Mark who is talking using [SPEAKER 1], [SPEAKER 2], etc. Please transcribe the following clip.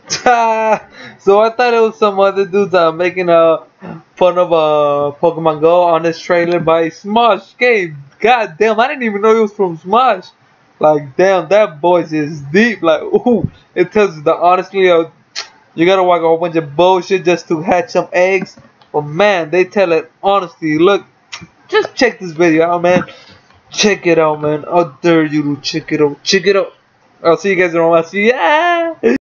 [SPEAKER 1] So I thought it was some other dudes making fun of Pokemon Go on this trailer by Smosh game. God damn, I didn't even know he was from Smosh. Like damn, that voice is deep. Like ooh, it tells you that honestly, you gotta walk a whole bunch of bullshit just to hatch some eggs. But man, they tell it honestly. Look, just check this video out, man. Check it out, man. I dare you to check it out. Check it out. I'll see you guys in the next. Yeah.